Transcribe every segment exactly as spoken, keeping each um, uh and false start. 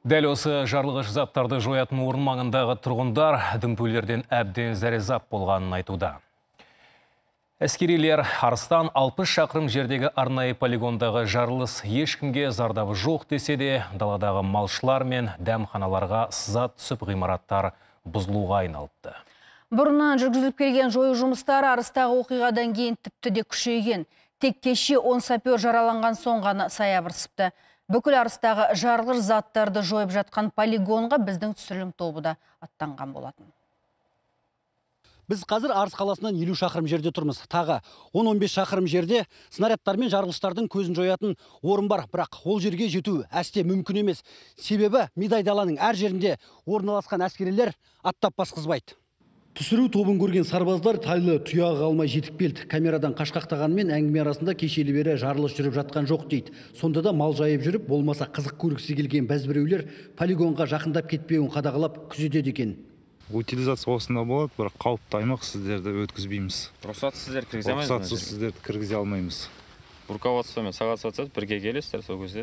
Дәл осы жарылғыш заттарды жоятын орын маңындағы тұрғындар дүмпулерден әбден зәрезап болғанын айтуда. Әскерилер Арыстан алпыс шақырым жердегі арнайы полигондағы жарылыс ешкімге зардабы жоқ десе де, даладағы малшылар мен дәмханаларға сызат түсіп ғимараттар бұзылуға айналыпты. Бұрыннан жүргізіліп келген жою жұмыстары Арыстағы оқиғадан кейін тіпті де күшейген. Тек кеше он сапер жараланған соң ғана саябырсыпты. Бүкіл Арыстағы жарылғыш заттарды жойып жатқан полигонға біздің түсірілім тобы да аттанған болатын. Біз қазір Арыс қаласынан елу шақырым жерде тұрмыз. Тағы он он бес шақырым жерде снарядтар мен жарылғыштардың көзін жоятын орын бар. Бірақ ол жерге жету әсте мүмкін емес. Себебі Мидай даланың әр жерінде орналасқан әскерилер аттап басқызбайды. Түсіру тобын көрген сарбаздар тайлы тұяғы қалмай жетіп келді. Камерадан қашқақтағанмен әңгіме арасында кешелі бері жарылыс жүріп жатқан жоқ дейді. Сонда да мал жайып жүріп, болмаса қызық көргісі келген бәзбіреулер полигонға жақындап кетпеуін қадағалап күзетеді екен. Утилизация осында болады, бірақ қауіпті аймақ сіздерді өткізбейміз. Рұқсат сіздер кіргізе алмаймыз. Рұқсатсыз сіздерді кіргізе алмаймыз. Руководствомен согласоваться бірге келесіздер, сол кезде.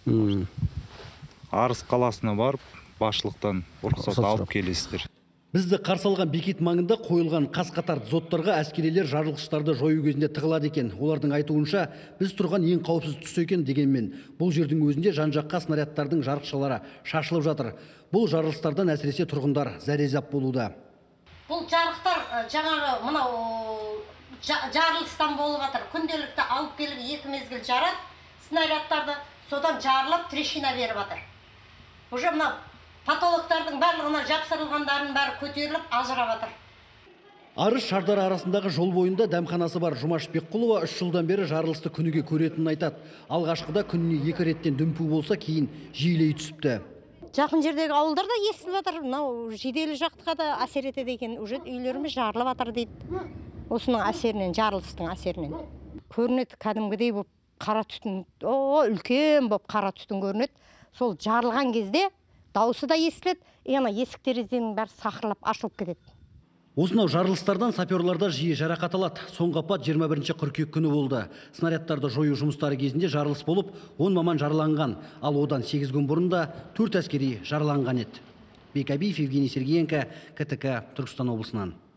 Арыс қаласына барып, басшылықтан рұқсат алып келесіздер. Бізді қарсы алған бекет маңында қойылған қас-қатар дзоттарға әскерилер жарылғыштарды жою кезінде тығылады екен. Олардың айтуынша, біз тұрған ең қауіпсіз тұс екен дегенмен, бұл жердің өзінде жан-жаққа снарядтардың жарықшалары шашылып жатыр. Бұл жарылыстардан әсіресе тұрғындар зәрезап болуда. Бұл жарықтар жаңағы мынау жарылыстан болып жатыр. Күнделікті алып келіп екі мезгіл жарат, снарядтарды содан жарылып трещина беріп жатыр. Уже мынау патологтардың барлығына жапсырылғандарын бәрі көтеріліп ажырап жатыр. Арыс Шардар арасындағы жол бойында дәмханасы бар Жұмаш Бекқұлова үш жылдан бері жарылысты күніге көретінін айтады. Алғашқыда күніне екі реттен дүмпу болса, кейін жиілей түсіпті. Жақын жердегі ауылдарда естіліп жатыр, мынау жеделі жақтыға да әсер етеді екен. Уже үйлеріміз жарылып жатыр дейді. Осының әсерінен, жарылыстың әсерінен. Көрінеді кәдімгідей болып қара түтін, о, үлкен болып қара түтін көрінеді. Сол жарылған кезде дауысы да естіледі, яна есік терезенің бәрі сақырлап ашылып кетеді. Осынау жарылыстардан саперларда жиі жарақат алады. Соңғы апат жиырма бірінші қыркүйек күні болды. Снарядтарды жою жұмыстары кезінде жарылыс болып, он маман жараланған, ал одан сегіз күн бұрын да төрт әскери жараланған еді. Бекәбиев, Евгений Сергеенко, КТК, Түркістан облысынан.